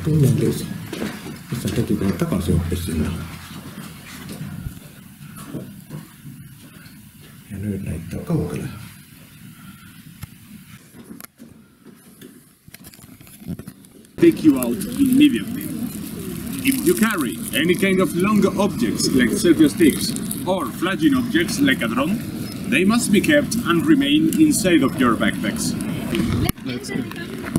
Tunnellis. Missä tekikään takaisin oppi sinne. Ja nyt näyttää kaukelle. Take you out immediately. If you carry any kind of longer objects like selfie sticks or flagging objects like a drone, they must be kept and remain inside of your backpacks. Let's go.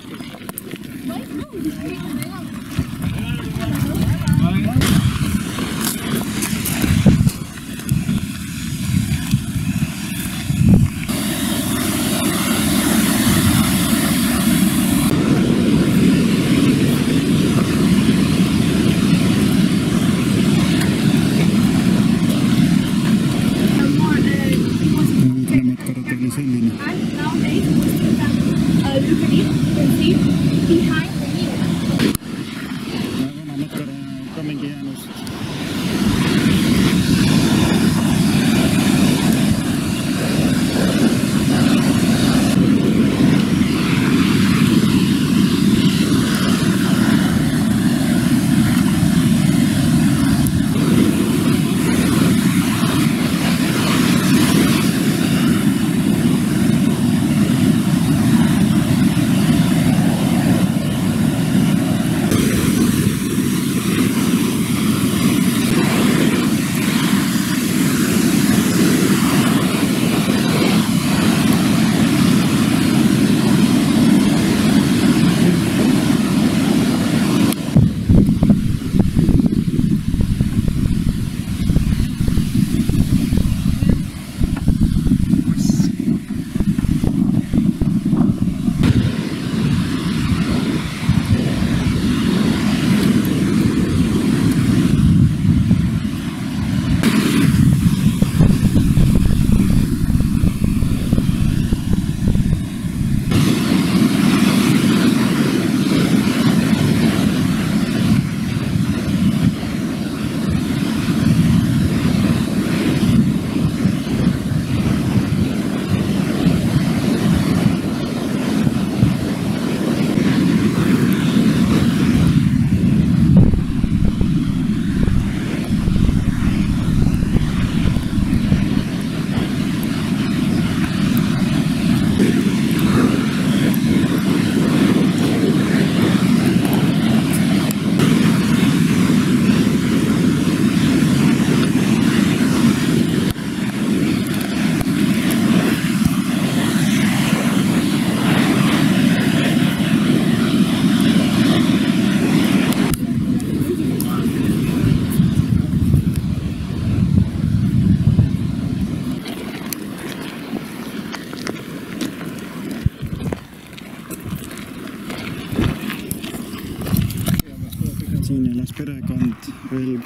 Siin elas perekond veel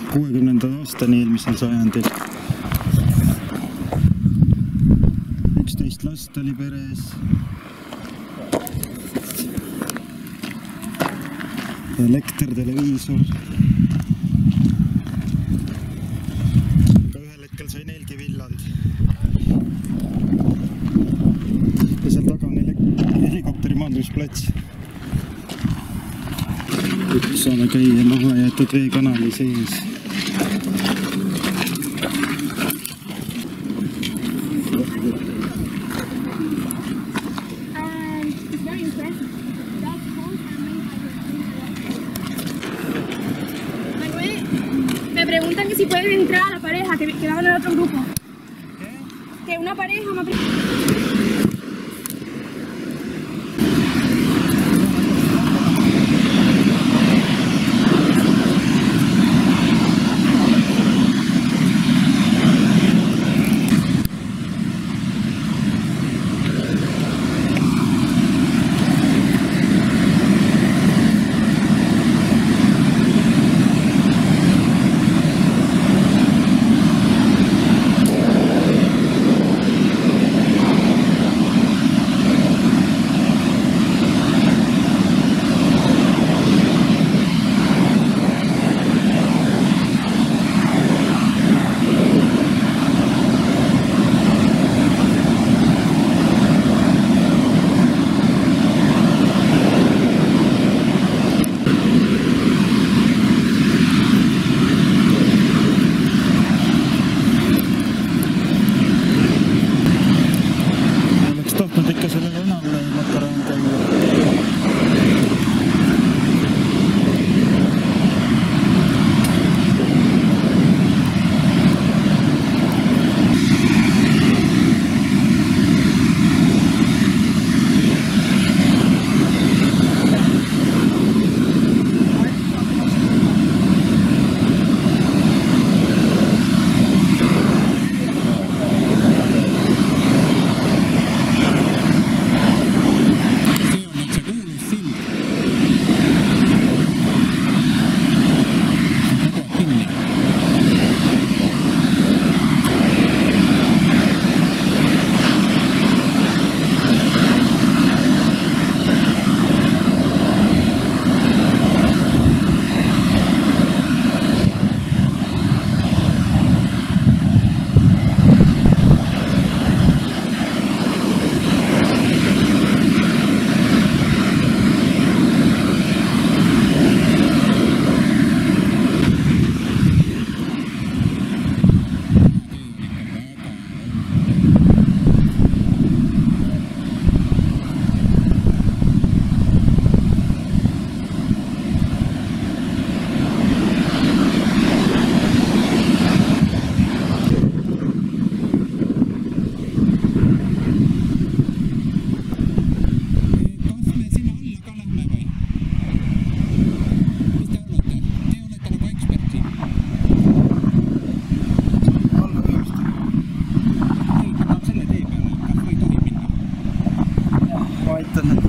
60. aastani eelmisel sajandil. 11 last oli peres. Elekter, televiisor. Aga ühel hetkel sai neilgi villand. Ja seal taga on helikopteri maandumisplats. Kus saame käia maha jäetud veekanali sees. Me preguntan que si pueden entrar a la pareja que van en el otro grupo. ¿Qué? Que una pareja me vaatame.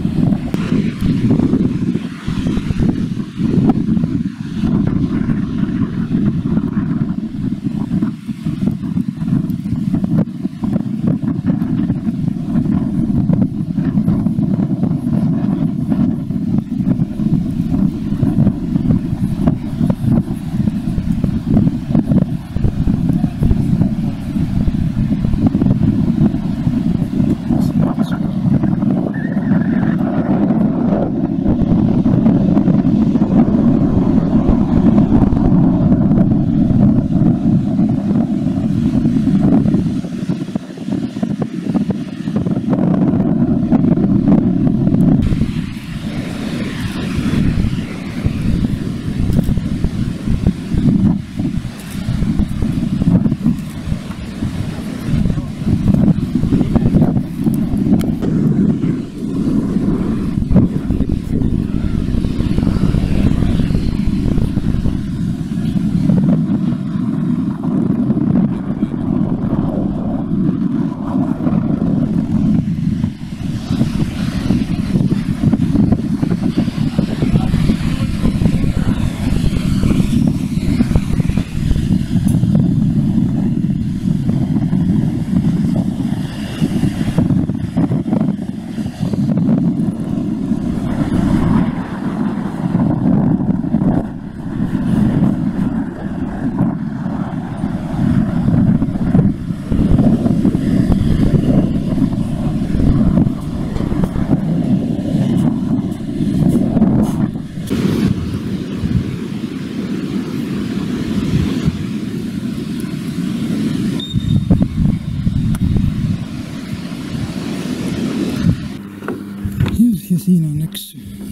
Ja siin on üks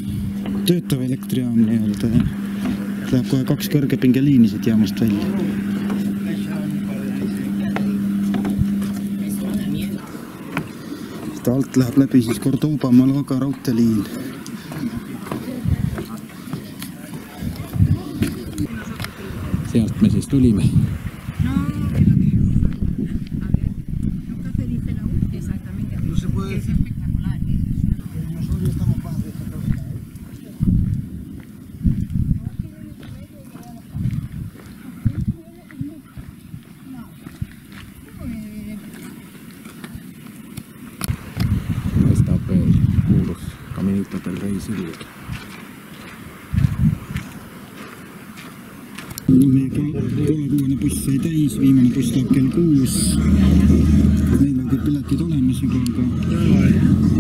töötav elektrijaam nii-öelda. Läheb kohe 2 kõrgepingeliini siit jaamast välja. Seda alt läheb läbi siis Cordoba-Malaga raudteeliin. Sealt me siis tulime. Paistab veel kuulus Caminito del Rey sild. Meie 3:30 buss sai täis, viimane buss läheb kell 6. Meil on kõik piletid olemas juba, aga